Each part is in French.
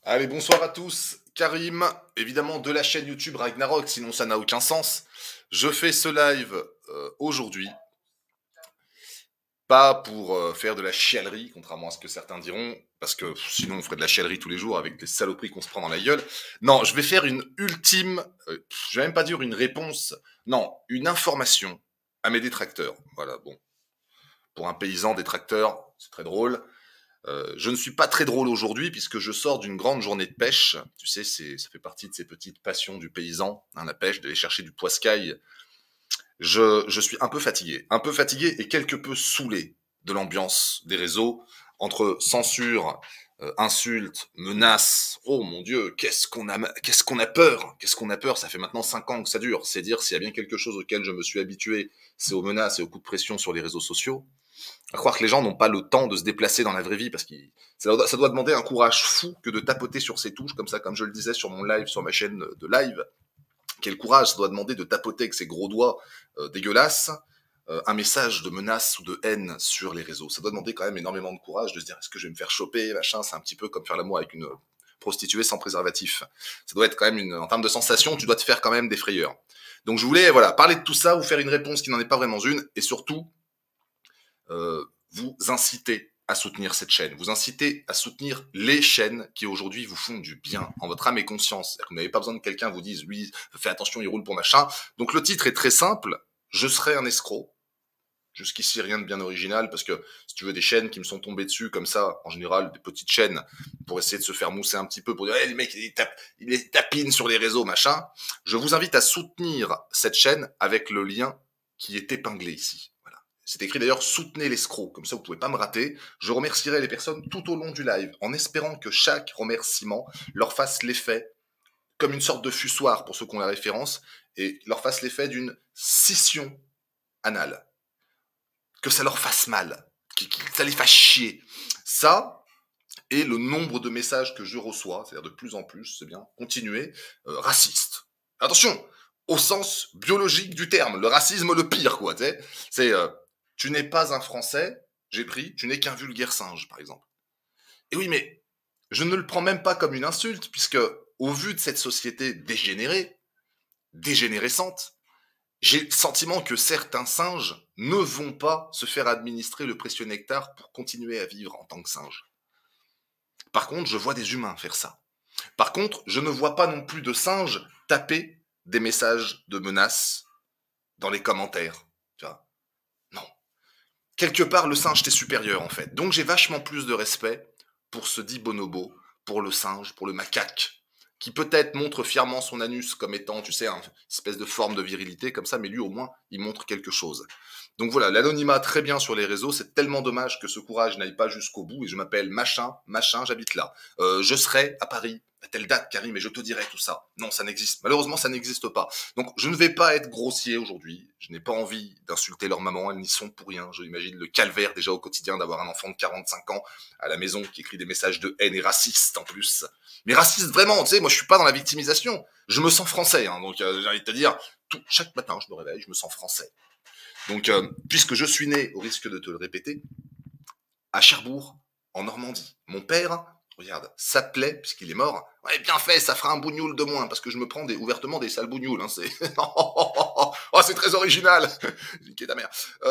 Allez, bonsoir à tous. Karim, évidemment de la chaîne YouTube Ragnarok, sinon ça n'a aucun sens. Je fais ce live aujourd'hui, pas pour faire de la chialerie, contrairement à ce que certains diront, parce que sinon on ferait de la chialerie tous les jours avec les saloperies qu'on se prend dans la gueule. Non, je vais faire une ultime, je vais même pas dire une réponse, non, une information à mes détracteurs. Voilà, bon, pour un paysan détracteur, c'est très drôle. Je ne suis pas très drôle aujourd'hui puisque je sors d'une grande journée de pêche. Tu sais, ça fait partie de ces petites passions du paysan, hein, la pêche, d'aller chercher du poiscaille. Je suis un peu fatigué et quelque peu saoulé de l'ambiance des réseaux entre censure, insultes, menaces. Oh mon Dieu, qu'est-ce qu'on a peur, qu'est-ce qu'on a peur. Ça fait maintenant 5 ans que ça dure. C'est dire s'il y a bien quelque chose auquel je me suis habitué, c'est aux menaces et aux coups de pression sur les réseaux sociaux. À croire que les gens n'ont pas le temps de se déplacer dans la vraie vie parce que ça doit demander un courage fou que de tapoter sur ces touches comme ça, comme je le disais sur mon live, sur ma chaîne de live. Quel courage ça doit demander de tapoter avec ses gros doigts dégueulasses un message de menace ou de haine sur les réseaux. Ça doit demander quand même énormément de courage de se dire est-ce que je vais me faire choper, machin. C'est un petit peu comme faire l'amour avec une prostituée sans préservatif. Ça doit être quand même en termes de sensation, tu dois te faire quand même des frayeurs. Donc je voulais voilà parler de tout ça, vous faire une réponse qui n'en est pas vraiment une, et surtout vous inciter à soutenir cette chaîne, vous inciter à soutenir les chaînes qui aujourd'hui vous font du bien en votre âme et conscience. Vous n'avez pas besoin que quelqu'un vous dise lui, fais attention, il roule pour machin. Donc le titre est très simple, je serai un escroc. Jusqu'ici, rien de bien original, parce que si tu veux des chaînes qui me sont tombées dessus comme ça, en général, des petites chaînes, pour essayer de se faire mousser un petit peu, pour dire, hey, les mecs, il les tapine sur les réseaux, machin. Je vous invite à soutenir cette chaîne avec le lien qui est épinglé ici. Voilà. C'est écrit d'ailleurs, soutenez l'escroc, comme ça vous pouvez pas me rater. Je remercierai les personnes tout au long du live, en espérant que chaque remerciement leur fasse l'effet, comme une sorte de fussoir pour ceux qui ont la référence, et leur fasse l'effet d'une scission anale. Que ça leur fasse mal, que ça les fasse chier. Ça, et le nombre de messages que je reçois, c'est-à-dire de plus en plus, c'est bien, continuer, raciste. Attention, au sens biologique du terme, le racisme le pire, quoi, tu sais. C'est, tu n'es pas un Français, j'ai pris, tu n'es qu'un vulgaire singe, par exemple. Et oui, mais je ne le prends même pas comme une insulte, puisque, au vu de cette société dégénérée, dégénérescente, j'ai le sentiment que certains singes ne vont pas se faire administrer le précieux nectar pour continuer à vivre en tant que singe. Par contre, je vois des humains faire ça. Par contre, je ne vois pas non plus de singes taper des messages de menaces dans les commentaires. Tu vois? Non. Quelque part, le singe t'est supérieur en fait. Donc j'ai vachement plus de respect pour ce dit bonobo, pour le singe, pour le macaque, qui peut-être montre fièrement son anus comme étant, tu sais, une espèce de forme de virilité comme ça, mais lui au moins, il montre quelque chose. Donc voilà, l'anonymat très bien sur les réseaux, c'est tellement dommage que ce courage n'aille pas jusqu'au bout, et je m'appelle machin, machin, j'habite là. Je serai à Paris, à telle date, Karim, et je te dirai tout ça. Non, ça n'existe, malheureusement, ça n'existe pas. Donc je ne vais pas être grossier aujourd'hui, je n'ai pas envie d'insulter leur maman, elles n'y sont pour rien. Je imagine le calvaire déjà au quotidien d'avoir un enfant de 45 ans à la maison qui écrit des messages de haine et racistes en plus. Mais raciste vraiment, tu sais, moi je suis pas dans la victimisation, je me sens français, hein, donc j'ai envie de te dire, chaque matin je me réveille, je me sens français. Donc, puisque je suis né, au risque de te le répéter, à Cherbourg, en Normandie. Mon père, regarde, s'appelait, puisqu'il est mort, ouais, bien fait, ça fera un bougnoul de moins, parce que je me prends ouvertement des sales bougnoules, hein, c'est... oh, c'est très original. Niquez ta mère.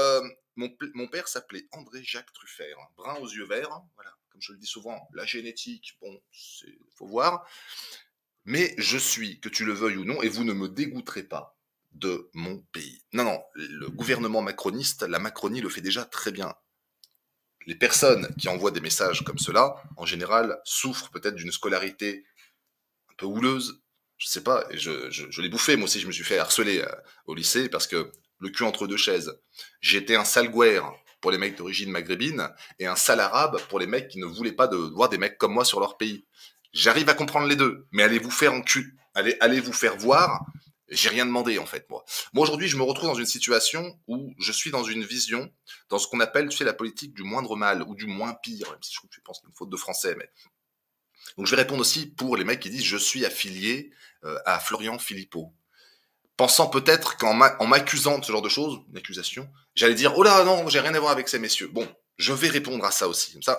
Mon père s'appelait André-Jacques Truffert, brun aux yeux verts, voilà, comme je le dis souvent, la génétique, bon, faut voir, mais je suis, que tu le veuilles ou non, et vous ne me dégoûterez pas de mon pays. Non, non, le gouvernement macroniste, la Macronie le fait déjà très bien. Les personnes qui envoient des messages comme cela, en général, souffrent peut-être d'une scolarité un peu houleuse, je sais pas, et je l'ai bouffé, moi aussi je me suis fait harceler au lycée, parce que le cul entre deux chaises. J'étais un sale guerre pour les mecs d'origine maghrébine, et un sale arabe pour les mecs qui ne voulaient pas de voir des mecs comme moi sur leur pays. J'arrive à comprendre les deux, mais allez vous faire en cul, allez vous faire voir, j'ai rien demandé en fait moi. Moi aujourd'hui je me retrouve dans une situation où je suis dans une vision, dans ce qu'on appelle, tu sais, la politique du moindre mal, ou du moins pire, même si je pense que c'est une faute de français, mais... Donc je vais répondre aussi pour les mecs qui disent je suis affilié à Florian Philippot. Pensant peut-être qu'en m'accusant de ce genre de choses, une accusation, j'allais dire oh là non, j'ai rien à voir avec ces messieurs. Bon, je vais répondre à ça aussi. Comme ça,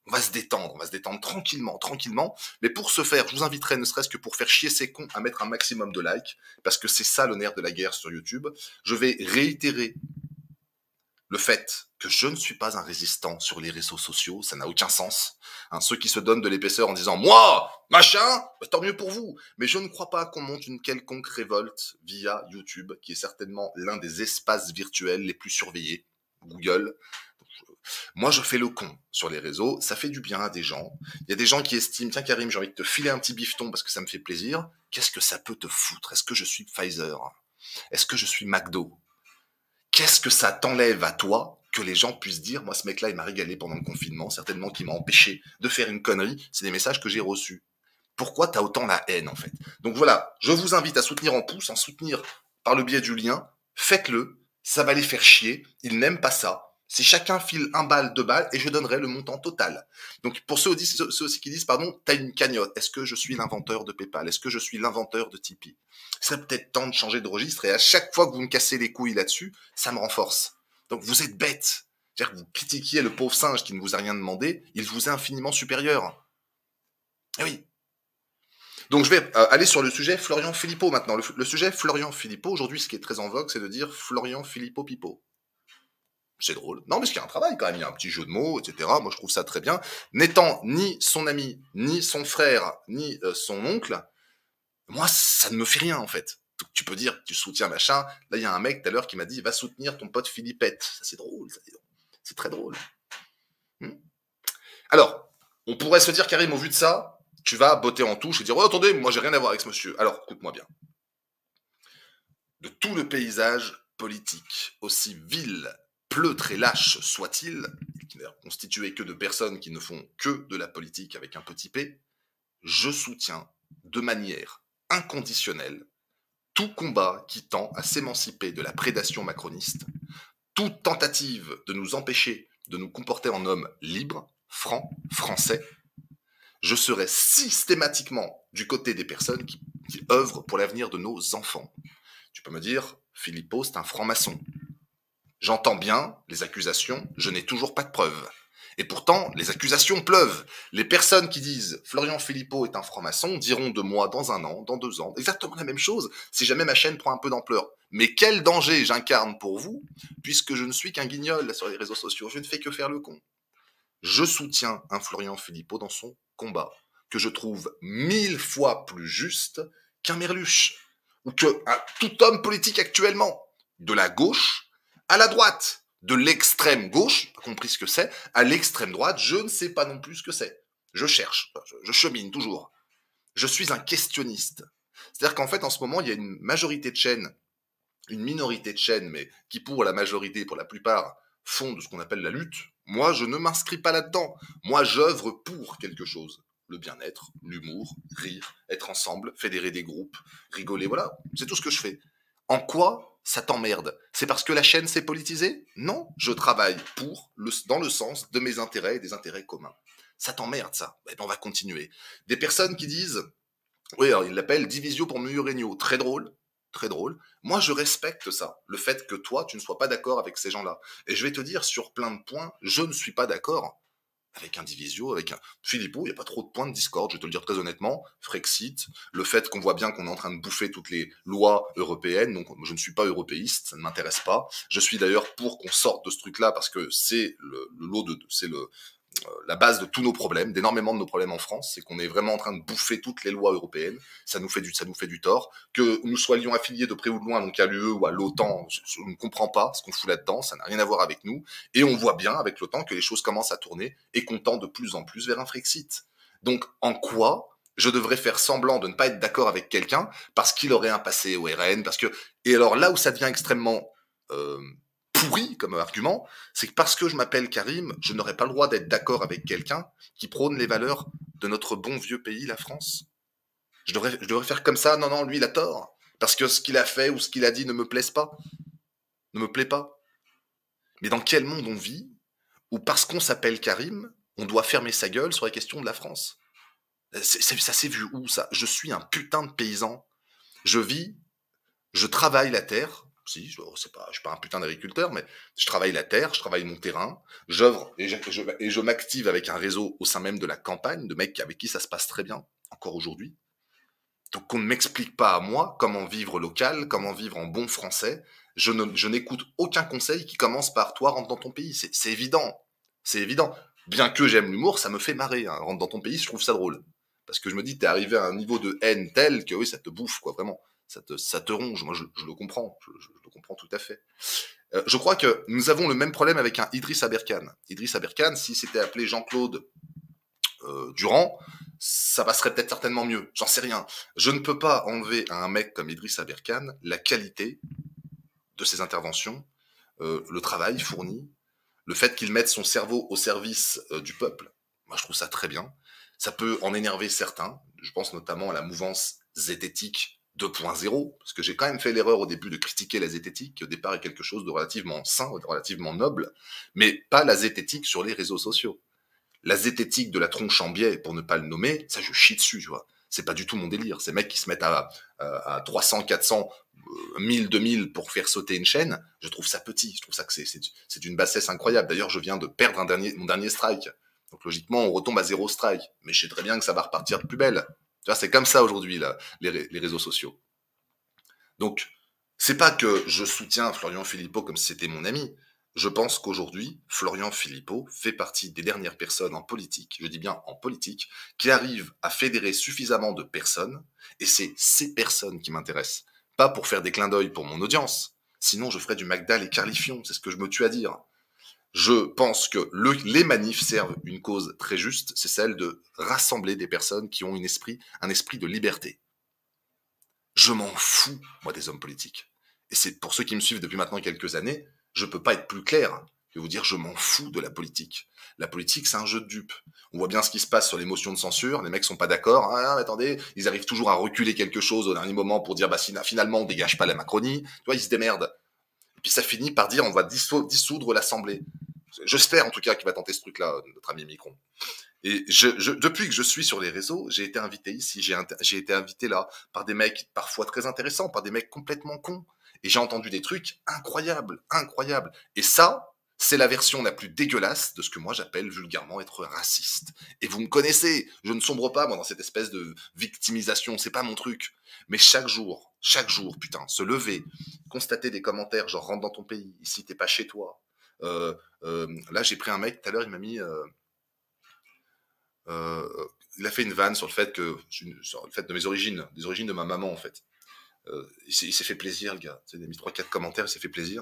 on va se détendre tranquillement, tranquillement. Mais pour ce faire, je vous inviterai, ne serait-ce que pour faire chier ces cons, à mettre un maximum de likes, parce que c'est ça le nerf de la guerre sur YouTube. Je vais réitérer le fait que je ne suis pas un résistant sur les réseaux sociaux, ça n'a aucun sens. Hein, ceux qui se donnent de l'épaisseur en disant « Moi, machin, bah, tant mieux pour vous ». Mais je ne crois pas qu'on monte une quelconque révolte via YouTube, qui est certainement l'un des espaces virtuels les plus surveillés. Google. Moi, je fais le con sur les réseaux, ça fait du bien à des gens. Il y a des gens qui estiment « Tiens Karim, j'ai envie de te filer un petit bifton parce que ça me fait plaisir ». Qu'est-ce que ça peut te foutre? Est-ce que je suis Pfizer? Est-ce que je suis McDo? Qu'est-ce que ça t'enlève à toi que les gens puissent dire « Moi, ce mec-là, il m'a régalé pendant le confinement, certainement qu'il m'a empêché de faire une connerie. » C'est des messages que j'ai reçus. Pourquoi t'as autant la haine, en fait? Donc voilà, je vous invite à soutenir en pouce, à soutenir par le biais du lien. Faites-le, ça va les faire chier. Ils n'aiment pas ça. Si chacun file 1 balle, 2 balles, et je donnerai le montant total. Donc pour ceux aussi qui disent, pardon, t'as une cagnotte. Est-ce que je suis l'inventeur de PayPal? Est-ce que je suis l'inventeur de Tipeee? Il serait peut-être temps de changer de registre, et à chaque fois que vous me cassez les couilles là-dessus, ça me renforce. Donc vous êtes bête. C'est-à-dire que vous critiquiez le pauvre singe qui ne vous a rien demandé, il vous est infiniment supérieur. Eh oui. Donc je vais aller sur le sujet Florian Philippot maintenant. Le sujet Florian Philippot, aujourd'hui ce qui est très en vogue, c'est de dire Florian Philippot Pipo. C'est drôle. Non, mais parce qu'il y a un travail quand même, il y a un petit jeu de mots, etc. Moi je trouve ça très bien. N'étant ni son ami, ni son frère, ni son oncle, moi ça ne me fait rien en fait. Donc, tu peux dire, tu soutiens machin. Là il y a un mec tout à l'heure qui m'a dit, va soutenir ton pote Philippette. Ça c'est drôle, ça, c'est très drôle. Alors, on pourrait se dire, Karim, au vu de ça, tu vas botter en touche et dire « Oh, attendez, moi j'ai rien à voir avec ce monsieur. » Alors, écoute-moi bien. De tout le paysage politique, aussi vil, pleutre et lâche soit-il, qui n'est constitué que de personnes qui ne font que de la politique avec un petit p, je soutiens de manière inconditionnelle tout combat qui tend à s'émanciper de la prédation macroniste, toute tentative de nous empêcher de nous comporter en hommes libres, francs, français. Je serai systématiquement du côté des personnes qui œuvrent pour l'avenir de nos enfants. Tu peux me dire, Philippot, c'est un franc-maçon. J'entends bien les accusations, je n'ai toujours pas de preuves. Et pourtant, les accusations pleuvent. Les personnes qui disent Florian Philippot est un franc-maçon diront de moi dans 1 an, dans 2 ans, exactement la même chose, si jamais ma chaîne prend un peu d'ampleur. Mais quel danger j'incarne pour vous, puisque je ne suis qu'un guignol sur les réseaux sociaux, je ne fais que faire le con. Je soutiens un Florian Philippot dans son combat, que je trouve 1000 fois plus juste qu'un Merluche, ou que tout homme politique actuellement, de la gauche à la droite, de l'extrême gauche, pas compris ce que c'est, à l'extrême droite, je ne sais pas non plus ce que c'est. Je cherche, je chemine toujours. Je suis un questionniste. C'est-à-dire qu'en fait, en ce moment, il y a une majorité de chaînes, une minorité de chaînes, mais qui pour la majorité, pour la plupart, font de ce qu'on appelle la lutte. Moi, je ne m'inscris pas là-dedans. Moi, j'œuvre pour quelque chose. Le bien-être, l'humour, rire, être ensemble, fédérer des groupes, rigoler, voilà. C'est tout ce que je fais. En quoi ça t'emmerde? C'est parce que la chaîne s'est politisée? Non, je travaille dans le sens de mes intérêts et des intérêts communs. Ça t'emmerde, ça? Ben, on va continuer. Des personnes qui disent, oui, alors ils l'appellent Divisio pour mieux régno. Très drôle, très drôle. Moi, je respecte ça, le fait que toi, tu ne sois pas d'accord avec ces gens-là. Et je vais te dire, sur plein de points, je ne suis pas d'accord avec un Divisio, avec un Philippot, il n'y a pas trop de points de discorde, je vais te le dire très honnêtement. Frexit, le fait qu'on voit bien qu'on est en train de bouffer toutes les lois européennes, donc je ne suis pas européiste, ça ne m'intéresse pas. Je suis d'ailleurs pour qu'on sorte de ce truc-là, parce que c'est la base de tous nos problèmes, d'énormément de nos problèmes en France, c'est qu'on est vraiment en train de bouffer toutes les lois européennes, ça nous fait du tort, que nous soyons affiliés de près ou de loin, donc à l'UE ou à l'OTAN, je ne comprends pas ce qu'on fout là-dedans, ça n'a rien à voir avec nous, et on voit bien avec l'OTAN que les choses commencent à tourner, et qu'on tend de plus en plus vers un Frexit. Donc en quoi je devrais faire semblant de ne pas être d'accord avec quelqu'un, parce qu'il aurait un passé au RN, parce que... Et alors là où ça devient extrêmement... pourri comme argument, c'est que parce que je m'appelle Karim, je n'aurais pas le droit d'être d'accord avec quelqu'un qui prône les valeurs de notre bon vieux pays, la France. Je devrais faire comme ça, non, lui il a tort, parce que ce qu'il a fait ou ce qu'il a dit ne me plaît pas. Mais dans quel monde on vit où parce qu'on s'appelle Karim, on doit fermer sa gueule sur la question de la France? Ça s'est vu où ça? Je suis un putain de paysan. Je travaille la terre. Si, je suis pas un putain d'agriculteur, mais je travaille la terre, je travaille mon terrain, j'œuvre et je m'active avec un réseau au sein même de la campagne, de mecs avec qui ça se passe très bien, encore aujourd'hui. Donc qu'on ne m'explique pas à moi comment vivre local, comment vivre en bon français. Je n'écoute aucun conseil qui commence par toi rentre dans ton pays. C'est évident. C'est évident. Bien que j'aime l'humour, ça me fait marrer. Hein. Rentre dans ton pays, je trouve ça drôle. Parce que je me dis, t'es arrivé à un niveau de haine tel que oui, ça te bouffe, quoi, vraiment. Ça te ronge. Moi, je le comprends. Je le comprends tout à fait. Je crois que nous avons le même problème avec un Idriss Aberkan. Idriss Aberkan, si c'était appelé Jean-Claude Durand, ça passerait peut-être certainement mieux. J'en sais rien. Je ne peux pas enlever à un mec comme Idriss Aberkan la qualité de ses interventions, le travail fourni, le fait qu'il mette son cerveau au service du peuple. Moi, je trouve ça très bien. Ça peut en énerver certains. Je pense notamment à la mouvance zététique 2.0, parce que j'ai quand même fait l'erreur au début de critiquer la zététique, qui au départ est quelque chose de relativement sain, de relativement noble, mais pas la zététique sur les réseaux sociaux. La zététique de la tronche en biais, pour ne pas le nommer, ça je chie dessus, tu vois. C'est pas du tout mon délire. Ces mecs qui se mettent à 300, 400, 1000, 2000 pour faire sauter une chaîne, je trouve ça petit. Je trouve ça que c'est d'une bassesse incroyable. D'ailleurs, je viens de perdre mon dernier strike. Donc logiquement, on retombe à 0 strike. Mais je sais très bien que ça va repartir de plus belle. Tu vois, c'est comme ça aujourd'hui, là, les réseaux sociaux. Donc, c'est pas que je soutiens Florian Philippot comme si c'était mon ami. Je pense qu'aujourd'hui, Florian Philippot fait partie des dernières personnes en politique, je dis bien en politique, qui arrivent à fédérer suffisamment de personnes, et c'est ces personnes qui m'intéressent. Pas pour faire des clins d'œil pour mon audience, sinon je ferais du Magdal et Carlifion, c'est ce que je me tue à dire. Je pense que les manifs servent une cause très juste, c'est celle de rassembler des personnes qui ont un esprit de liberté. Je m'en fous, moi, des hommes politiques. Et c'est pour ceux qui me suivent depuis maintenant quelques années, je peux pas être plus clair que vous dire je m'en fous de la politique. La politique, c'est un jeu de dupes. On voit bien ce qui se passe sur les motions de censure. Les mecs sont pas d'accord. Ah, attendez, ils arrivent toujours à reculer quelque chose au dernier moment pour dire bah finalement on dégage pas la Macronie. Tu vois, ils se démerdent. Et puis ça finit par dire on va dissoudre l'Assemblée. J'espère en tout cas qu'il va tenter ce truc-là, notre ami Micron. Et depuis que je suis sur les réseaux, j'ai été invité ici, j'ai été invité là, par des mecs parfois très intéressants, par des mecs complètement cons. Et j'ai entendu des trucs incroyables, incroyables. Et ça, c'est la version la plus dégueulasse de ce que moi j'appelle vulgairement être raciste. Et vous me connaissez, je ne sombre pas moi dans cette espèce de victimisation, c'est pas mon truc. Mais chaque jour, putain, se lever, constater des commentaires genre rentre dans ton pays, ici t'es pas chez toi. Là j'ai pris un mec, tout à l'heure il m'a mis... il a fait une vanne sur le fait de mes origines, des origines de ma maman en fait. Il s'est fait plaisir le gars. Il a mis 3-4 commentaires, il s'est fait plaisir.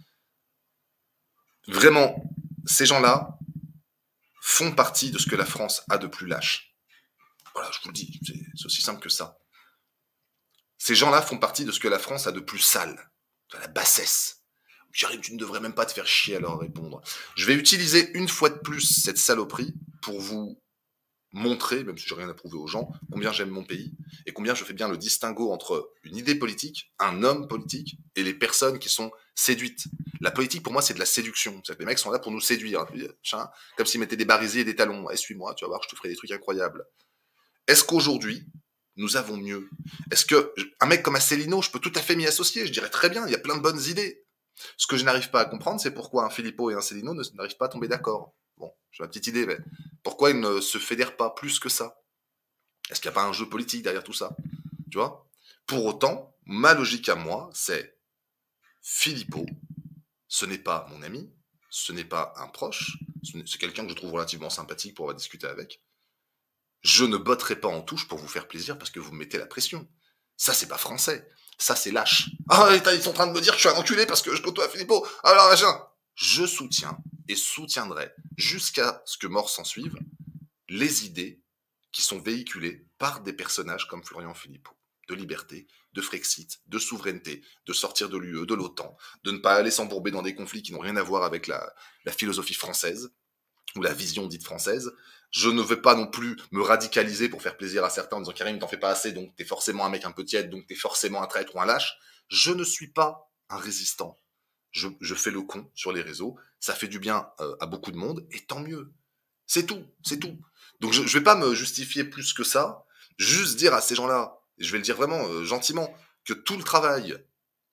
Vraiment, ces gens-là font partie de ce que la France a de plus lâche. Voilà, je vous le dis, c'est aussi simple que ça. Ces gens-là font partie de ce que la France a de plus sale, de la bassesse. J'arrive, tu ne devrais même pas te faire chier à leur répondre. Je vais utiliser une fois de plus cette saloperie pour vous montrer, même si j'ai rien à prouver aux gens, combien j'aime mon pays et combien je fais bien le distinguo entre une idée politique, un homme politique et les personnes qui sont séduites. La politique, pour moi, c'est de la séduction. C'est-à-dire que les mecs sont là pour nous séduire, comme s'ils mettaient des barisiers et des talons. Eh, suis-moi, tu vas voir, je te ferai des trucs incroyables. Est-ce qu'aujourd'hui, nous avons mieux? Est-ce que un mec comme Asselineau, je peux tout à fait m'y associer? Je dirais très bien, il y a plein de bonnes idées. Ce que je n'arrive pas à comprendre, c'est pourquoi un Philippot et un Asselineau n'arrivent pas à tomber d'accord. Bon, j'ai ma petite idée, mais pourquoi ils ne se fédèrent pas plus que ça? Est-ce qu'il n'y a pas un jeu politique derrière tout ça? Tu vois? Pour autant, ma logique à moi, c'est Philippot, ce n'est pas mon ami, ce n'est pas un proche, c'est quelqu'un que je trouve relativement sympathique pour avoir discuté avec. Je ne botterai pas en touche pour vous faire plaisir parce que vous me mettez la pression. Ça, c'est pas français. Ça, c'est lâche. Ah, ils sont en train de me dire que je suis un enculé parce que je côtoie Philippot. Alors, machin. Je soutiens et soutiendrai jusqu'à ce que mort s'en suive les idées qui sont véhiculées par des personnages comme Florian Philippot. De liberté, de Frexit, de souveraineté, de sortir de l'UE, de l'OTAN, de ne pas aller s'embourber dans des conflits qui n'ont rien à voir avec la philosophie française ou la vision dite française. Je ne vais pas non plus me radicaliser pour faire plaisir à certains en disant Karim, t'en fais pas assez, donc t'es forcément un mec un peu tiède, donc t'es forcément un traître ou un lâche. Je ne suis pas un résistant. Je fais le con sur les réseaux, ça fait du bien à beaucoup de monde, et tant mieux. C'est tout, c'est tout. Donc je vais pas me justifier plus que ça, juste dire à ces gens-là, et je vais le dire vraiment gentiment, que tout le travail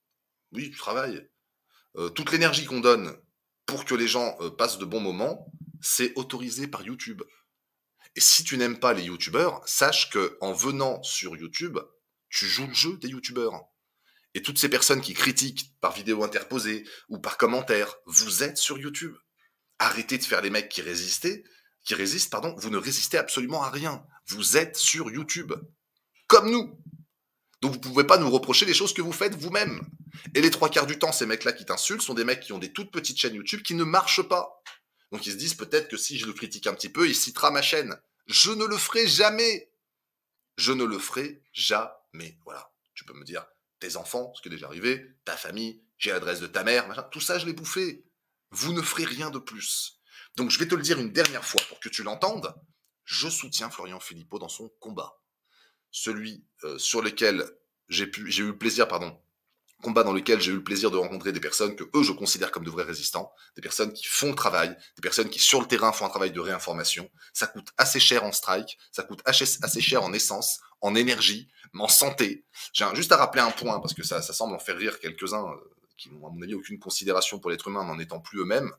Oui, tu travailles. Toute l'énergie qu'on donne pour que les gens passent de bons moments, c'est autorisé par YouTube. Et si tu n'aimes pas les youtubeurs, sache que en venant sur YouTube, tu joues le jeu des youtubeurs. Et toutes ces personnes qui critiquent par vidéo interposée ou par commentaire, vous êtes sur YouTube. Arrêtez de faire les mecs qui résistent, pardon, vous ne résistez absolument à rien. Vous êtes sur YouTube. Comme nous. Donc vous pouvez pas nous reprocher les choses que vous faites vous-même. Et les trois quarts du temps, ces mecs-là qui t'insultent sont des mecs qui ont des toutes petites chaînes YouTube qui ne marchent pas. Donc ils se disent peut-être que si je le critique un petit peu, il citera ma chaîne. Je ne le ferai jamais. Je ne le ferai jamais. Voilà. Tu peux me dire tes enfants, ce qui est déjà arrivé, ta famille, j'ai l'adresse de ta mère, machin. Tout ça, je l'ai bouffé. Vous ne ferez rien de plus. Donc je vais te le dire une dernière fois pour que tu l'entendes. Je soutiens Florian Philippot dans son combat. Celui sur lequel j'ai eu le plaisir, pardon, combat dans lequel j'ai eu le plaisir de rencontrer des personnes que eux je considère comme de vrais résistants, des personnes qui font le travail, des personnes qui sur le terrain font un travail de réinformation. Ça coûte assez cher en strike, ça coûte assez cher en essence, en énergie, en santé. J'ai juste à rappeler un point, parce que ça semble en faire rire quelques-uns qui n'ont à mon avis aucune considération pour l'être humain n'en étant plus eux-mêmes.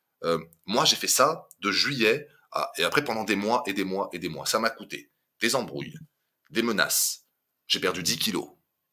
Moi j'ai fait ça de juillet et après pendant des mois et des mois et des mois. Ça m'a coûté des embrouilles, des menaces. J'ai perdu 10 kilos.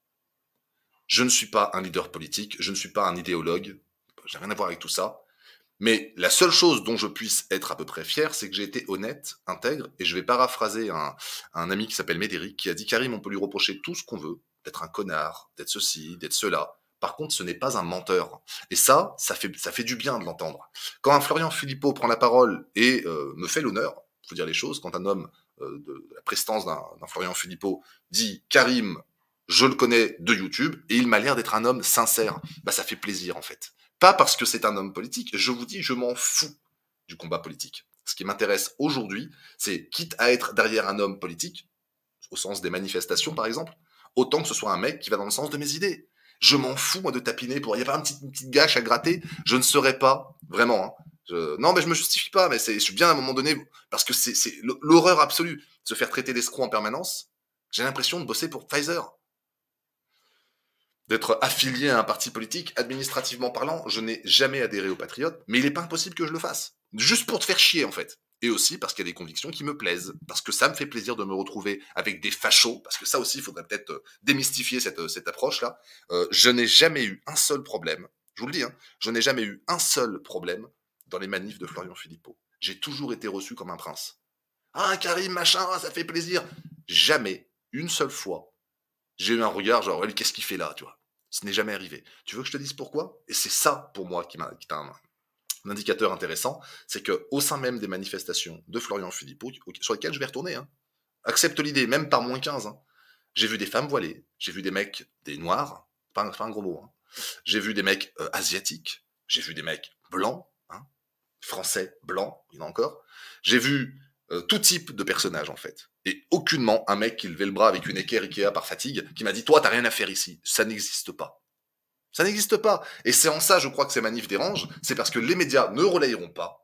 Je ne suis pas un leader politique, je ne suis pas un idéologue, j'ai rien à voir avec tout ça. Mais la seule chose dont je puisse être à peu près fier, c'est que j'ai été honnête, intègre, et je vais paraphraser un ami qui s'appelle Médéric, qui a dit Karim, on peut lui reprocher tout ce qu'on veut, d'être un connard, d'être ceci, d'être cela. Par contre, ce n'est pas un menteur. Et ça fait du bien de l'entendre. Quand un Florian Philippot prend la parole et me fait l'honneur, faut dire les choses, quand un homme de la prestance d'un Florian Philippot dit Karim, je le connais de YouTube, et il m'a l'air d'être un homme sincère, bah ça fait plaisir en fait. Pas parce que c'est un homme politique, je vous dis, je m'en fous du combat politique. Ce qui m'intéresse aujourd'hui, c'est quitte à être derrière un homme politique, au sens des manifestations par exemple, autant que ce soit un mec qui va dans le sens de mes idées. Je m'en fous moi de tapiner pour... Il n'y a pas une petite gâche à gratter, je ne serai pas, vraiment, hein. Non, mais je me justifie pas, mais je suis bien à un moment donné, parce que c'est l'horreur absolue de se faire traiter d'escroc en permanence. J'ai l'impression de bosser pour Pfizer, d'être affilié à un parti politique, administrativement parlant, je n'ai jamais adhéré aux Patriotes, mais il n'est pas impossible que je le fasse. Juste pour te faire chier, en fait. Et aussi parce qu'il y a des convictions qui me plaisent, parce que ça me fait plaisir de me retrouver avec des fachos, parce que ça aussi, il faudrait peut-être démystifier cette approche-là. Je n'ai jamais eu un seul problème, je vous le dis, hein, je n'ai jamais eu un seul problème dans les manifs de Florian Philippot. J'ai toujours été reçu comme un prince. Ah, Karim, machin, ça fait plaisir. Jamais, une seule fois, j'ai eu un regard genre, ouais, qu'est-ce qu'il fait là, tu vois. Ce n'est jamais arrivé. Tu veux que je te dise pourquoi? Et c'est ça, pour moi, qui est un indicateur intéressant, c'est qu'au sein même des manifestations de Florian Philippot, sur lesquelles je vais retourner, hein, accepte l'idée, même par -15, hein, j'ai vu des femmes voilées, j'ai vu des mecs, des noirs, pas un gros mot, hein, j'ai vu des mecs asiatiques, j'ai vu des mecs blancs, hein, français, blancs, il y en a encore, j'ai vu tout type de personnages en fait. Et aucunement un mec qui levait le bras avec une équerre Ikea par fatigue, qui m'a dit toi t'as rien à faire ici. Ça n'existe pas. Ça n'existe pas. Et c'est en ça je crois que ces manifs dérangent, c'est parce que les médias ne relayeront pas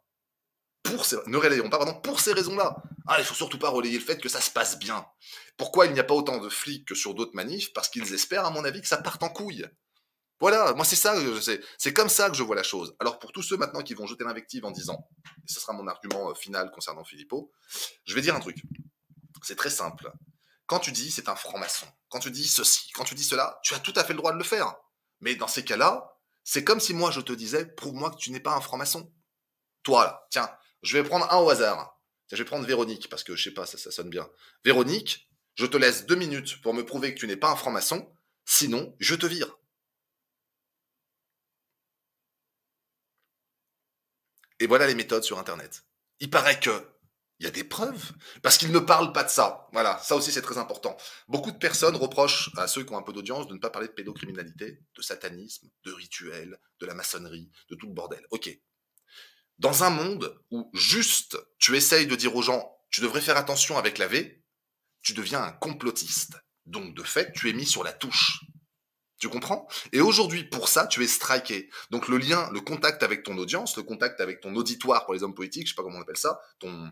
pour ces raisons-là. Ah, il faut surtout pas relayer le fait que ça se passe bien. Pourquoi il n'y a pas autant de flics que sur d'autres manifs? Parce qu'ils espèrent, à mon avis, que ça parte en couille. Voilà, moi c'est ça, c'est comme ça que je vois la chose. Alors pour tous ceux maintenant qui vont jeter l'invective en disant, et ce sera mon argument final concernant Philippot, je vais dire un truc. C'est très simple. Quand tu dis c'est un franc-maçon, quand tu dis ceci, quand tu dis cela, tu as tout à fait le droit de le faire. Mais dans ces cas-là, c'est comme si moi je te disais, prouve-moi que tu n'es pas un franc-maçon. Toi là, tiens, je vais prendre un au hasard. Tiens, je vais prendre Véronique, parce que je sais pas, ça sonne bien. Véronique, je te laisse 2 minutes pour me prouver que tu n'es pas un franc-maçon, sinon je te vire. Et voilà les méthodes sur Internet. Il paraît que il y a des preuves, parce qu'ils ne parlent pas de ça. Voilà, ça aussi c'est très important. Beaucoup de personnes reprochent à ceux qui ont un peu d'audience de ne pas parler de pédocriminalité, de satanisme, de rituels, de la maçonnerie, de tout le bordel. Ok. Dans un monde où juste tu essayes de dire aux gens tu devrais faire attention avec la V, tu deviens un complotiste. Donc de fait, tu es mis sur la touche. Tu comprends? Et aujourd'hui, pour ça, tu es striké. Donc le lien, le contact avec ton audience, le contact avec ton auditoire pour les hommes politiques, je sais pas comment on appelle ça,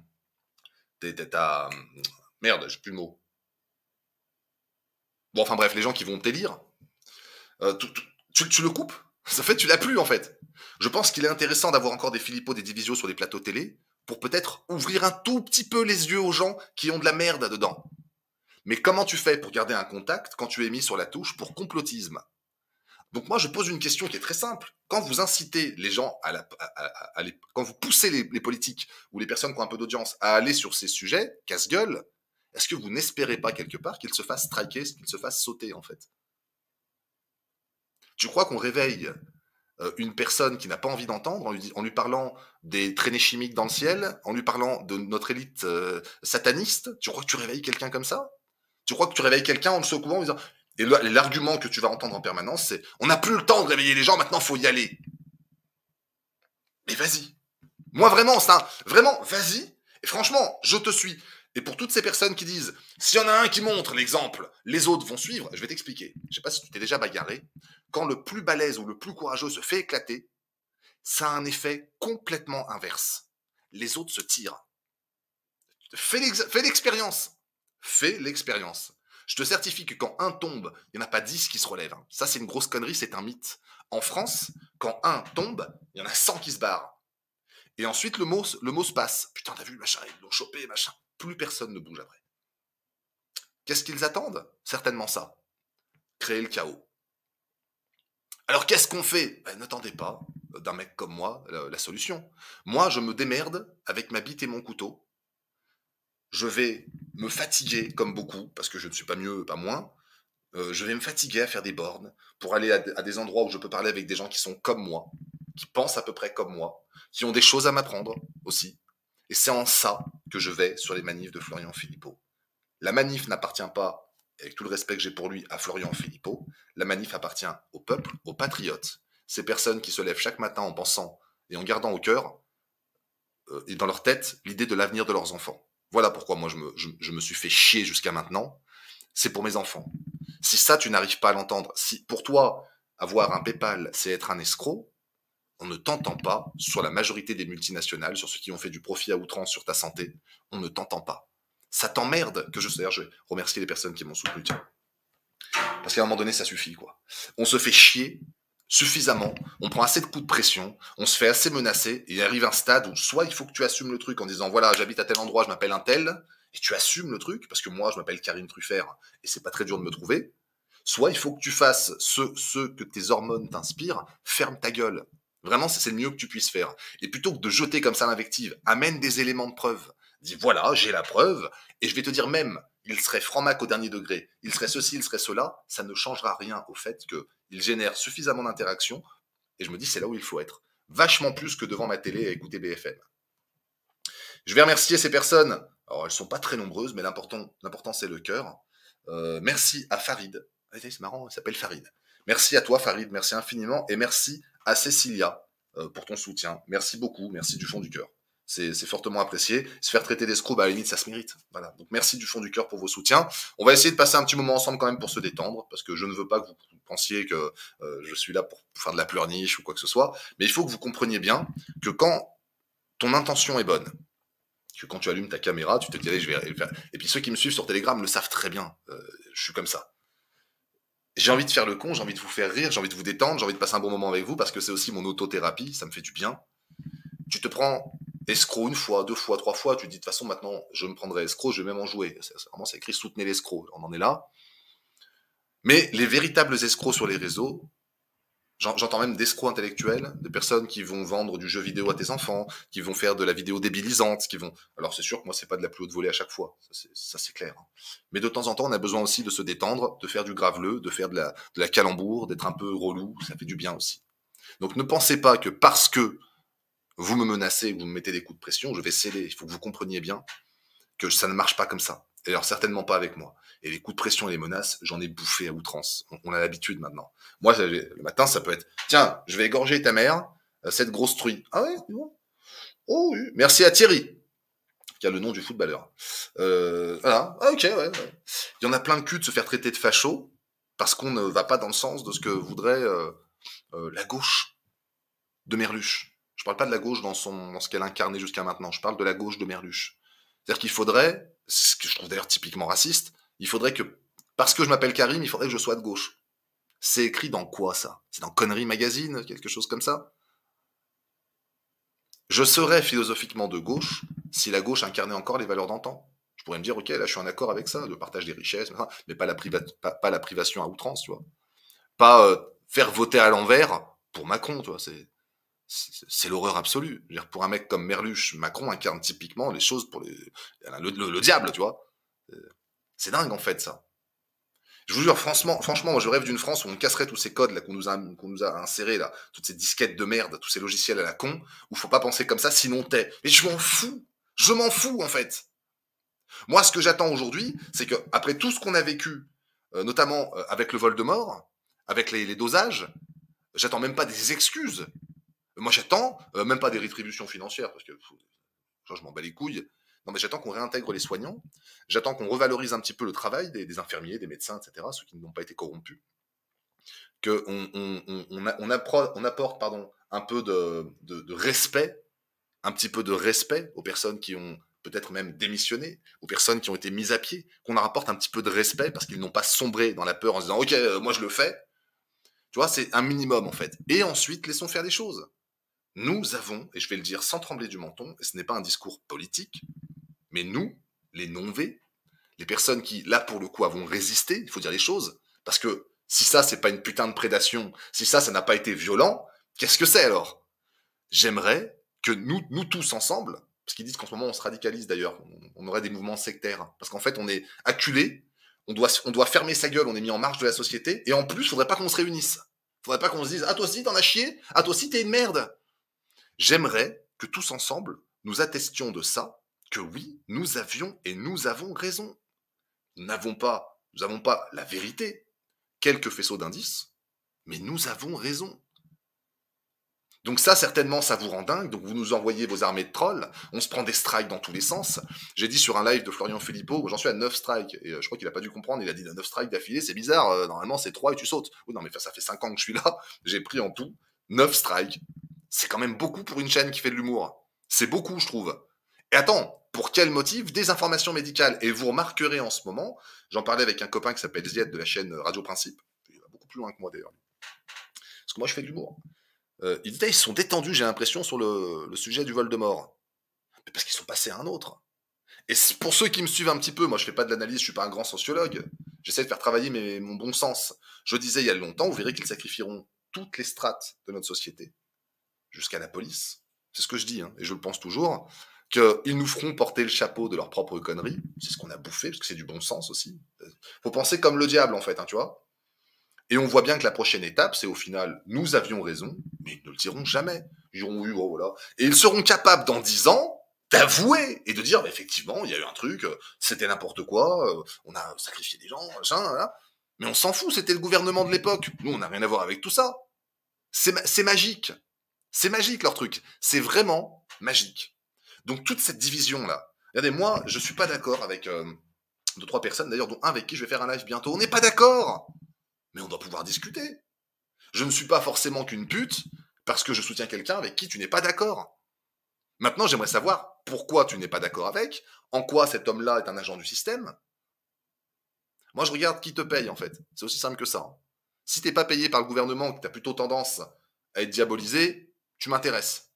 ta... Merde, j'ai plus le mot. Bon, enfin bref, les gens qui vont t'élire, Tu le coupes. En fait, tu l'as plus, en fait. Je pense qu'il est intéressant d'avoir encore des Philippot, des Divisio sur des plateaux télé pour peut-être ouvrir un tout petit peu les yeux aux gens qui ont de la merde dedans. Mais comment tu fais pour garder un contact quand tu es mis sur la touche pour complotisme? Donc moi, je pose une question qui est très simple. Quand vous incitez les gens quand vous poussez les politiques ou les personnes qui ont un peu d'audience à aller sur ces sujets, casse-gueule, est-ce que vous n'espérez pas quelque part qu'ils se fassent striker, qu'ils se fassent sauter, en fait? Tu crois qu'on réveille une personne qui n'a pas envie d'entendre en lui parlant des traînées chimiques dans le ciel, en lui parlant de notre élite sataniste? Tu crois que tu réveilles quelqu'un comme ça? Tu crois que tu réveilles quelqu'un en le secouant en disant... Et l'argument que tu vas entendre en permanence, c'est on n'a plus le temps de réveiller les gens, maintenant il faut y aller. Mais vas-y. Moi vraiment, ça, vraiment, vas-y. Et franchement, je te suis. Et pour toutes ces personnes qui disent, s'il y en a un qui montre l'exemple, les autres vont suivre, je vais t'expliquer. Je ne sais pas si tu t'es déjà bagarré. Quand le plus balèze ou le plus courageux se fait éclater, ça a un effet complètement inverse. Les autres se tirent. Fais l'expérience. Fais l'expérience. Je te certifie que quand un tombe, il n'y en a pas 10 qui se relèvent. Ça, c'est une grosse connerie, c'est un mythe. En France, quand un tombe, il y en a 100 qui se barrent. Et ensuite, le mot se passe. Putain, t'as vu, machin, ils l'ont chopé, machin. Plus personne ne bouge après. Qu'est-ce qu'ils attendent? Certainement ça. Créer le chaos. Alors, qu'est-ce qu'on fait? N'attendez pas d'un mec comme moi la solution. Moi, je me démerde avec ma bite et mon couteau. Je vais me fatiguer comme beaucoup, parce que je ne suis pas mieux, pas moins. Je vais me fatiguer à faire des bornes pour aller à des endroits où je peux parler avec des gens qui sont comme moi, qui pensent à peu près comme moi, qui ont des choses à m'apprendre aussi. Et c'est en ça que je vais sur les manifs de Florian Philippot. La manif n'appartient pas, avec tout le respect que j'ai pour lui, à Florian Philippot. La manif appartient au peuple, aux patriotes. Ces personnes qui se lèvent chaque matin en pensant et en gardant au cœur et dans leur tête l'idée de l'avenir de leurs enfants. Voilà pourquoi moi je me suis fait chier jusqu'à maintenant. C'est pour mes enfants. Si ça, tu n'arrives pas à l'entendre, si pour toi, avoir un PayPal, c'est être un escroc, on ne t'entend pas sur la majorité des multinationales, sur ceux qui ont fait du profit à outrance sur ta santé, on ne t'entend pas. Ça t'emmerde que d'ailleurs, je vais remercier les personnes qui m'ont soutenu, tiens. Parce qu'à un moment donné, ça suffit, quoi. On se fait chier suffisamment, on prend assez de coups de pression, on se fait assez menacer, et il arrive un stade où soit il faut que tu assumes le truc en disant voilà, j'habite à tel endroit, je m'appelle un tel, et tu assumes le truc, parce que moi, je m'appelle Karine Truffert, et c'est pas très dur de me trouver, soit il faut que tu fasses ce que tes hormones t'inspirent, ferme ta gueule. Vraiment, c'est le mieux que tu puisses faire. Et plutôt que de jeter comme ça l'invective, amène des éléments de preuve. Dis voilà, j'ai la preuve, et je vais te dire même, il serait franc-mac au dernier degré, il serait ceci, il serait cela, ça ne changera rien au fait qu'il génère suffisamment d'interactions, et je me dis c'est là où il faut être. Vachement plus que devant ma télé à écouter BFM. Je vais remercier ces personnes. Alors, elles sont pas très nombreuses, mais l'important c'est le cœur. Merci à Farid. C'est marrant, il s'appelle Farid. Merci à toi, Farid. Merci infiniment. Et merci à Cécilia pour ton soutien. Merci beaucoup. Merci du fond du cœur. C'est fortement apprécié. Se faire traiter d'escroc, à la limite, ça se mérite. Voilà. Donc, merci du fond du cœur pour vos soutiens. On va essayer de passer un petit moment ensemble quand même pour se détendre, parce que je ne veux pas que vous pensiez que je suis là pour faire de la pleurniche ou quoi que ce soit. Mais il faut que vous compreniez bien que quand ton intention est bonne, que quand tu allumes ta caméra, tu te dis, allez, je vais faire. Et puis ceux qui me suivent sur Telegram le savent très bien. Je suis comme ça. J'ai envie de faire le con, j'ai envie de vous faire rire, j'ai envie de vous détendre, j'ai envie de passer un bon moment avec vous parce que c'est aussi mon autothérapie, ça me fait du bien. Tu te prends escroc une fois, deux fois, trois fois, tu te dis de toute façon maintenant je me prendrai escroc, je vais même en jouer. Vraiment, c'est écrit soutenez l'escroc, on en est là. Mais les véritables escrocs sur les réseaux, j'entends même d'escrocs intellectuels, de personnes qui vont vendre du jeu vidéo à tes enfants, qui vont faire de la vidéo débilisante, qui vont... Alors c'est sûr que moi c'est pas de la plus haute volée à chaque fois, ça c'est clair. Mais de temps en temps on a besoin aussi de se détendre, de faire du graveleux, de faire de la calembour, d'être un peu relou, ça fait du bien aussi. Donc ne pensez pas que parce que vous me menacez, vous me mettez des coups de pression, je vais céder. Il faut que vous compreniez bien que ça ne marche pas comme ça. Et alors certainement pas avec moi. Et les coups de pression et les menaces, j'en ai bouffé à outrance. On a l'habitude maintenant. Moi, le matin, ça peut être, tiens, je vais égorger ta mère, cette grosse truie. Ah ouais, bon. Oh oui. Merci à Thierry, qui a le nom du footballeur. Voilà. Ah, ok, ouais. Il y en a plein de cul de se faire traiter de facho, parce qu'on ne va pas dans le sens de ce que voudrait la gauche de Merluche. Je parle pas de la gauche dans ce qu'elle incarnait jusqu'à maintenant. Je parle de la gauche de Merluche. C'est-à-dire qu'il faudrait, ce que je trouve d'ailleurs typiquement raciste, il faudrait que, parce que je m'appelle Karim, il faudrait que je sois de gauche. C'est écrit dans quoi, ça? C'est dans Conneries Magazine, quelque chose comme ça? Je serais philosophiquement de gauche si la gauche incarnait encore les valeurs d'antan. Je pourrais me dire, ok, là je suis en accord avec ça, le partage des richesses, mais pas pas la privation à outrance, tu vois. Pas faire voter à l'envers pour Macron, tu vois. C'est l'horreur absolue. Je veux dire, pour un mec comme Merluche, Macron incarne typiquement les choses pour le diable, tu vois. C'est dingue en fait ça. Je vous jure, franchement, moi je rêve d'une France où on casserait tous ces codes là qu'on nous a insérés là, toutes ces disquettes de merde, tous ces logiciels à la con, où faut pas penser comme ça, sinon t'es. Mais je m'en fous en fait. Moi, ce que j'attends aujourd'hui, c'est que après tout ce qu'on a vécu, notamment avec le vol de mort, avec les dosages, j'attends même pas des excuses. Moi, j'attends même pas des rétributions financières parce que je m'en bats les couilles. Non, mais j'attends qu'on réintègre les soignants. J'attends qu'on revalorise un petit peu le travail des infirmiers, des médecins, etc., ceux qui n'ont pas été corrompus. On apporte un peu de respect, un petit peu de respect aux personnes qui ont peut-être même démissionné, aux personnes qui ont été mises à pied, qu'on leur apporte un petit peu de respect parce qu'ils n'ont pas sombré dans la peur en se disant « Ok, moi je le fais ». Tu vois, c'est un minimum en fait. Et ensuite, laissons faire les choses. Nous avons, et je vais le dire sans trembler du menton, et ce n'est pas un discours politique, mais nous, les non-V, les personnes qui, là, pour le coup, avons résisté, il faut dire les choses, parce que si ça, c'est pas une putain de prédation, si ça n'a pas été violent, qu'est-ce que c'est alors? J'aimerais que nous tous ensemble, parce qu'ils disent qu'en ce moment on se radicalise d'ailleurs, on aurait des mouvements sectaires, parce qu'en fait on est acculé, on doit fermer sa gueule, on est mis en marge de la société, et en plus, faudrait pas qu'on se réunisse. Faudrait pas qu'on se dise, ah toi aussi t'en as chié, ah toi aussi t'es une merde. J'aimerais que tous ensemble, nous attestions de ça, que oui, nous avions et nous avons raison. Nous n'avons pas, nous n'avons pas la vérité, quelques faisceaux d'indices, mais nous avons raison. Donc ça, certainement, ça vous rend dingue. Donc vous nous envoyez vos armées de trolls. On se prend des strikes dans tous les sens. J'ai dit sur un live de Florian Philippot, où j'en suis à 9 strikes. Et je crois qu'il a pas dû comprendre. Il a dit 9 strikes d'affilée, c'est bizarre. Normalement, c'est 3 et tu sautes. Oui, non, mais ça fait 5 ans que je suis là. J'ai pris en tout 9 strikes. C'est quand même beaucoup pour une chaîne qui fait de l'humour. C'est beaucoup, je trouve. Et attends, pour quel motif? Désinformation médicale. Et vous remarquerez en ce moment, j'en parlais avec un copain qui s'appelle Zied de la chaîne Radio Principe. Il va beaucoup plus loin que moi d'ailleurs. Parce que moi, je fais de l'humour. Il disait, ils sont détendus, j'ai l'impression, sur le sujet du vol de mort. Mais parce qu'ils sont passés à un autre. Et pour ceux qui me suivent un petit peu, moi je fais pas de l'analyse, je suis pas un grand sociologue. J'essaie de faire travailler mon bon sens. Je disais il y a longtemps, vous verrez qu'ils sacrifieront toutes les strates de notre société, jusqu'à la police. C'est ce que je dis, hein, et je le pense toujours, qu'ils nous feront porter le chapeau de leurs propres conneries. C'est ce qu'on a bouffé, parce que c'est du bon sens aussi. Faut penser comme le diable, en fait, hein, tu vois. Et on voit bien que la prochaine étape, c'est au final, nous avions raison, mais ils ne le diront jamais. Ils diront oui, oh, voilà. Et ils seront capables, dans 10 ans, d'avouer et de dire, bah, effectivement, il y a eu un truc, c'était n'importe quoi, on a sacrifié des gens, machin, là. Mais on s'en fout, c'était le gouvernement de l'époque. Nous, on n'a rien à voir avec tout ça. C'est magique. C'est magique, leur truc. C'est vraiment magique. Donc, toute cette division-là. Regardez, moi, je suis pas d'accord avec 2-3 personnes, d'ailleurs, dont un avec qui je vais faire un live bientôt. On n'est pas d'accord. Mais on doit pouvoir discuter. Je ne suis pas forcément qu'une pute parce que je soutiens quelqu'un avec qui tu n'es pas d'accord. Maintenant, j'aimerais savoir pourquoi tu n'es pas d'accord avec, en quoi cet homme-là est un agent du système. Moi, je regarde qui te paye, en fait. C'est aussi simple que ça. Si t'es pas payé par le gouvernement, que tu as plutôt tendance à être diabolisé, tu m'intéresses.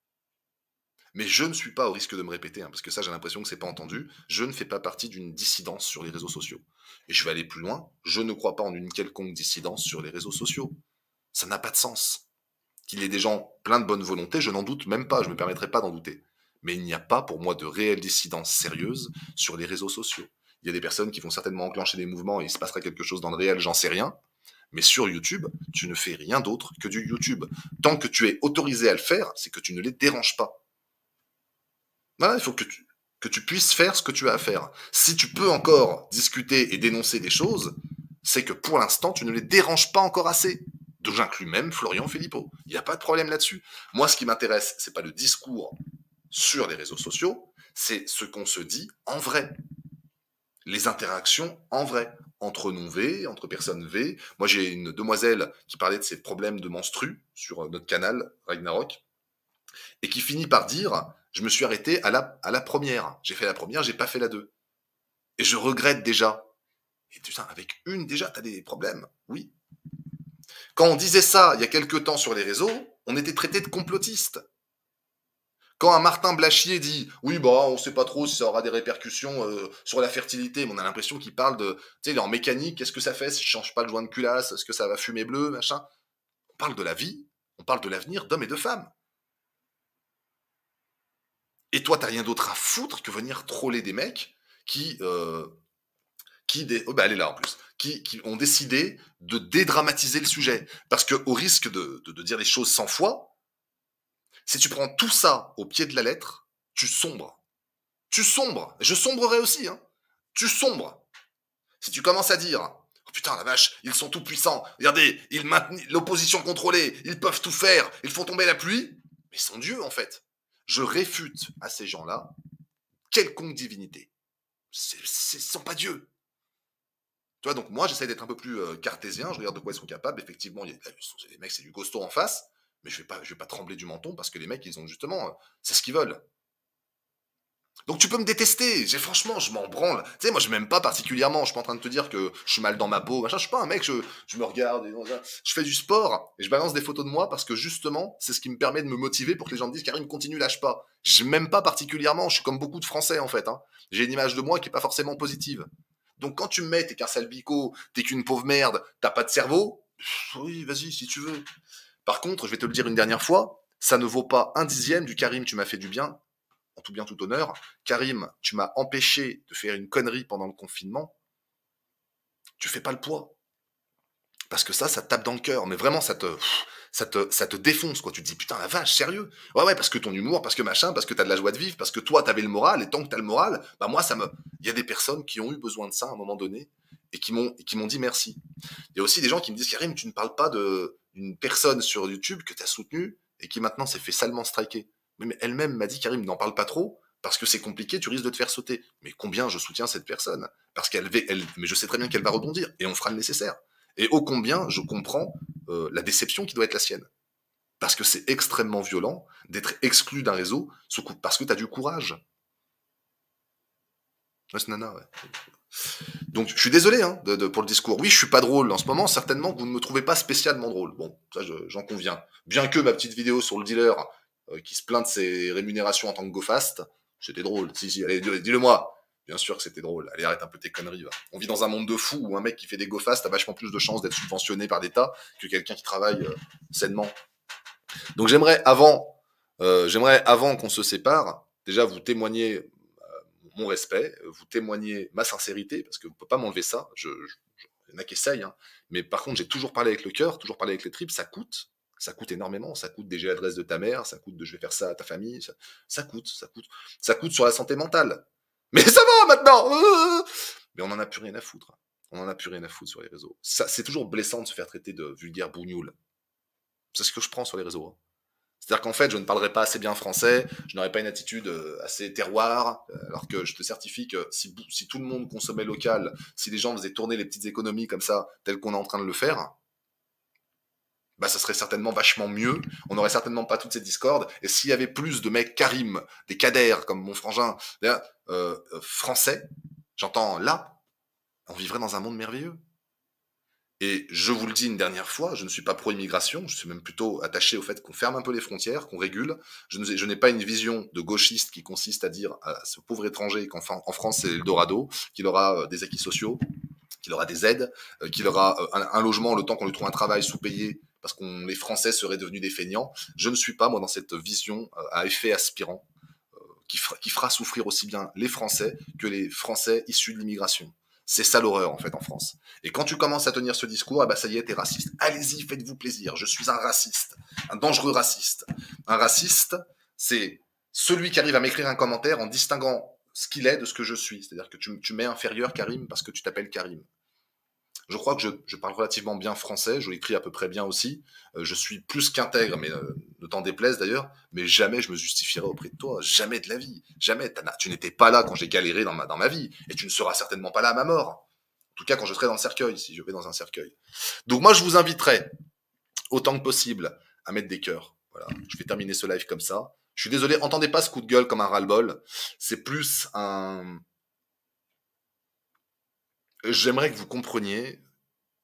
Mais je ne suis pas, au risque de me répéter, hein, parce que ça j'ai l'impression que c'est pas entendu, je ne fais pas partie d'une dissidence sur les réseaux sociaux. Et je vais aller plus loin, je ne crois pas en une quelconque dissidence sur les réseaux sociaux. Ça n'a pas de sens. Qu'il y ait des gens pleins de bonne volonté, je n'en doute même pas, je ne me permettrai pas d'en douter. Mais il n'y a pas pour moi de réelle dissidence sérieuse sur les réseaux sociaux. Il y a des personnes qui vont certainement enclencher des mouvements et il se passera quelque chose dans le réel, j'en sais rien. Mais sur YouTube, tu ne fais rien d'autre que du YouTube. Tant que tu es autorisé à le faire, c'est que tu ne les déranges pas. Voilà, il faut que tu puisses faire ce que tu as à faire. Si tu peux encore discuter et dénoncer des choses, c'est que pour l'instant, tu ne les déranges pas encore assez. Donc j'inclus même Florian Philippot. Il n'y a pas de problème là-dessus. Moi, ce qui m'intéresse, c'est pas le discours sur les réseaux sociaux, c'est ce qu'on se dit en vrai. Les interactions en vrai, entre non-V, entre personnes V. Moi, j'ai une demoiselle qui parlait de ses problèmes de menstru sur notre canal, Ragnarok, et qui finit par dire, je me suis arrêté à la première. J'ai fait la première, j'ai pas fait la 2. Et je regrette déjà. Et putain, avec une déjà, t'as des problèmes. Oui. Quand on disait ça il y a quelque temps sur les réseaux, on était traité de complotiste. Quand un Martin Blachier dit oui bah on sait pas trop si ça aura des répercussions sur la fertilité, mais on a l'impression qu'il parle de, tu sais, il est en mécanique, qu'est-ce que ça fait si je change pas le joint de culasse, est-ce que ça va fumer bleu, machin. On parle de la vie, on parle de l'avenir d'hommes et de femmes. Et toi t'as rien d'autre à foutre que venir troller des mecs qui oh bah elle est là en plus, qui ont décidé de dédramatiser le sujet, parce que au risque de dire les choses 100 fois, si tu prends tout ça au pied de la lettre, tu sombres. Tu sombres. Je sombrerai aussi, hein. Tu sombres. Si tu commences à dire, oh putain la vache, ils sont tout puissants, regardez, ils maintiennent l'opposition contrôlée, ils peuvent tout faire, ils font tomber la pluie, mais ils sont dieux en fait. Je réfute à ces gens-là quelconque divinité. Ce sont pas dieux. Tu vois, donc moi j'essaie d'être un peu plus cartésien, je regarde de quoi ils sont capables, effectivement, les mecs c'est du costaud en face, mais je vais pas trembler du menton parce que les mecs ils ont justement, c'est ce qu'ils veulent. Donc tu peux me détester, franchement, je m'en branle. Tu sais, moi je m'aime pas particulièrement, je suis pas en train de te dire que je suis mal dans ma peau, machin, je suis pas un mec, je me regarde, je fais du sport, et je balance des photos de moi parce que justement, c'est ce qui me permet de me motiver pour que les gens me disent Karim, continue, lâche pas. Je m'aime pas particulièrement, je suis comme beaucoup de Français en fait, hein. J'ai une image de moi qui est pas forcément positive. Donc quand tu me mets, t'es qu'un sale bico, t'es qu'une pauvre merde, t'as pas de cerveau, oui, vas-y, si tu veux. Par contre, je vais te le dire une dernière fois, ça ne vaut pas un dixième du Karim, tu m'as fait du bien, en tout bien, tout honneur. Karim, tu m'as empêché de faire une connerie pendant le confinement. Tu fais pas le poids. Parce que ça tape dans le cœur. Mais vraiment, ça te défonce, quoi. Tu te dis, putain, la vache, sérieux? Ouais, parce que ton humour, parce que machin, parce que t'as de la joie de vivre, parce que toi, t'avais le moral, et tant que t'as le moral, bah moi, il y a des personnes qui ont eu besoin de ça à un moment donné, et qui m'ont dit merci. Il y a aussi des gens qui me disent, Karim, tu ne parles pas d'une personne sur YouTube que t'as soutenue, et qui maintenant s'est fait salement striker. Mais elle-même m'a dit, Karim, n'en parle pas trop, parce que c'est compliqué, tu risques de te faire sauter. Mais combien je soutiens cette personne? Parce mais je sais très bien qu'elle va rebondir, et on fera le nécessaire. Et ô combien je comprends la déception qui doit être la sienne. Parce que c'est extrêmement violent d'être exclu d'un réseau parce que tu as du courage. Ouais, c'est nana, ouais. Donc je suis désolé hein, pour le discours. Oui, je suis pas drôle en ce moment, certainement que vous ne me trouvez pas spécialement drôle. Bon, ça j'en conviens. Bien que ma petite vidéo sur le dealer qui se plaint de ses rémunérations en tant que go-fast, c'était drôle. Si, allez, dis-le moi. Bien sûr que c'était drôle. Allez, arrête un peu tes conneries. Va. On vit dans un monde de fous où un mec qui fait des go-fast a vachement plus de chances d'être subventionné par l'État que quelqu'un qui travaille sainement. Donc j'aimerais avant qu'on se sépare, déjà vous témoigner mon respect, vous témoigner ma sincérité, parce que vous ne pouvez pas m'enlever ça. Il y en a qui essayent, hein. Mais par contre, j'ai toujours parlé avec le cœur, toujours parlé avec les tripes, ça coûte énormément, ça coûte déjà l'adresse de ta mère, ça coûte de je vais faire ça à ta famille, ça coûte sur la santé mentale. Mais ça va maintenant. Mais on n'en a plus rien à foutre. On n'en a plus rien à foutre sur les réseaux. C'est toujours blessant de se faire traiter de vulgaire bougnoule. C'est ce que je prends sur les réseaux. Hein. C'est-à-dire qu'en fait, je ne parlerai pas assez bien français, je n'aurai pas une attitude assez terroir, alors que je te certifie que si tout le monde consommait local, si les gens faisaient tourner les petites économies comme ça, tel qu'on est en train de le faire, bah ça serait certainement vachement mieux, on n'aurait certainement pas toutes ces discordes, et s'il y avait plus de mecs Karim, des Kader, comme mon frangin, français, j'entends là, on vivrait dans un monde merveilleux. Et je vous le dis une dernière fois, je ne suis pas pro-immigration, je suis même plutôt attaché au fait qu'on ferme un peu les frontières, qu'on régule. Je n'ai pas une vision de gauchiste qui consiste à dire à ce pauvre étranger qu'en France c'est l'Eldorado, qu'il aura des acquis sociaux, qu'il aura des aides, qu'il aura un logement le temps qu'on lui trouve un travail sous-payé, parce que les Français seraient devenus des feignants. Je ne suis pas, moi, dans cette vision à effet aspirant, qui fera souffrir aussi bien les Français que les Français issus de l'immigration. C'est ça l'horreur, en fait, en France. Et quand tu commences à tenir ce discours, eh ben, ça y est, t'es raciste. Allez-y, faites-vous plaisir. Je suis un raciste. Un dangereux raciste. Un raciste, c'est celui qui arrive à m'écrire un commentaire en distinguant ce qu'il est de ce que je suis. C'est-à-dire que tu mets inférieur Karim parce que tu t'appelles Karim. Je crois que je parle relativement bien français, je l'écris à peu près bien aussi. Je suis plus qu'intègre, mais ne t'en déplaise d'ailleurs, mais jamais je me justifierai auprès de toi, jamais de la vie, jamais. Tu n'étais pas là quand j'ai galéré dans ma vie, et tu ne seras certainement pas là à ma mort. En tout cas, quand je serai dans le cercueil, si je vais dans un cercueil. Donc moi, je vous inviterai, autant que possible, à mettre des cœurs. Voilà, je vais terminer ce live comme ça. Je suis désolé, entendez pas ce coup de gueule comme un ras-le-bol. C'est plus un... J'aimerais que vous compreniez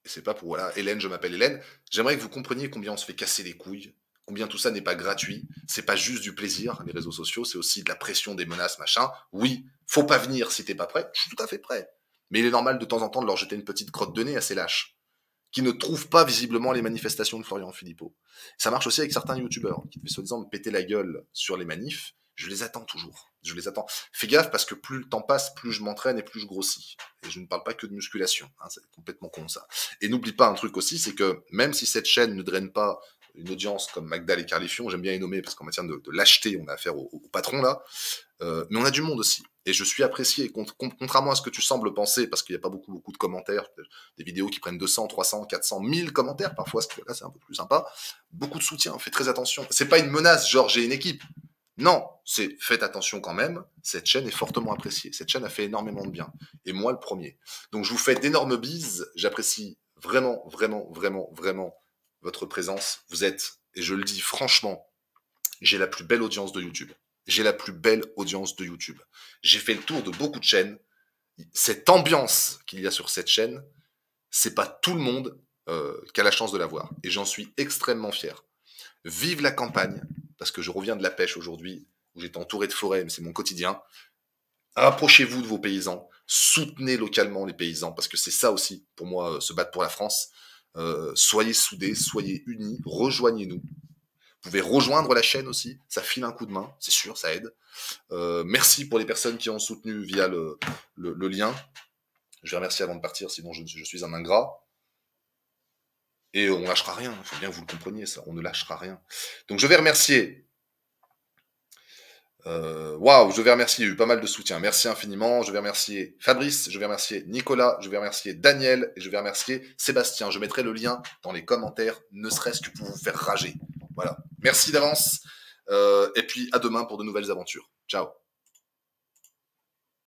Et c'est pas pour, voilà, Hélène, je m'appelle Hélène. J'aimerais que vous compreniez combien on se fait casser les couilles, combien tout ça n'est pas gratuit. C'est pas juste du plaisir, les réseaux sociaux, c'est aussi de la pression, des menaces, machin. Oui, faut pas venir si t'es pas prêt. Je suis tout à fait prêt. Mais il est normal de temps en temps de leur jeter une petite crotte de nez à ces lâches, qui ne trouvent pas visiblement les manifestations de Florian Philippot. Ça marche aussi avec certains youtubeurs qui devaient soi-disant me péter la gueule sur les manifs. Je les attends toujours. Je les attends. Fais gaffe parce que plus le temps passe, plus je m'entraîne et plus je grossis. Et je ne parle pas que de musculation. Hein, c'est complètement con ça. Et n'oublie pas un truc aussi, c'est que même si cette chaîne ne draine pas une audience comme Magdal et Carlifion, j'aime bien les nommer parce qu'en matière de lâcheté, on a affaire au patron là, mais on a du monde aussi. Et je suis apprécié, contrairement à ce que tu sembles penser, parce qu'il n'y a pas beaucoup de commentaires, des vidéos qui prennent 200, 300, 400, 1000 commentaires parfois, ce que là c'est un peu plus sympa. Beaucoup de soutien, faites très attention. C'est pas une menace, genre j'ai une équipe. Non, c'est faites attention quand même, cette chaîne est fortement appréciée. Cette chaîne a fait énormément de bien. Et moi le premier. Donc je vous fais d'énormes bises, j'apprécie vraiment, vraiment, vraiment, vraiment votre présence. Vous êtes, et je le dis franchement, j'ai la plus belle audience de YouTube. J'ai la plus belle audience de YouTube. J'ai fait le tour de beaucoup de chaînes. Cette ambiance qu'il y a sur cette chaîne, c'est pas tout le monde qui a la chance de la voir. Et j'en suis extrêmement fier. Vive la campagne, parce que je reviens de la pêche aujourd'hui, où j'étais entouré de forêts, mais c'est mon quotidien. Rapprochez-vous de vos paysans, soutenez localement les paysans, parce que c'est ça aussi, pour moi, se battre pour la France. Soyez soudés, soyez unis, rejoignez-nous. Vous pouvez rejoindre la chaîne aussi, ça file un coup de main, c'est sûr, ça aide. Merci pour les personnes qui ont soutenu via le lien. Je vais remercier avant de partir, sinon je suis un ingrat. Et on lâchera rien, il faut bien que vous le compreniez ça, on ne lâchera rien. Donc je vais remercier... Waouh, je vais remercier, il y a eu pas mal de soutien, merci infiniment. Je vais remercier Fabrice, je vais remercier Nicolas, je vais remercier Daniel, et je vais remercier Sébastien. Je mettrai le lien dans les commentaires, ne serait-ce que pour vous faire rager. Voilà, merci d'avance, et puis à demain pour de nouvelles aventures. Ciao.